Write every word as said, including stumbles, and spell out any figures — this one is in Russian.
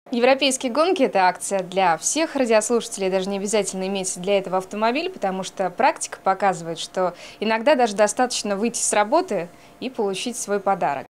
Европейские гонки – это акция для всех радиослушателей, даже не обязательно иметь для этого автомобиль, потому что практика показывает, что иногда даже достаточно выйти с работы и получить свой подарок.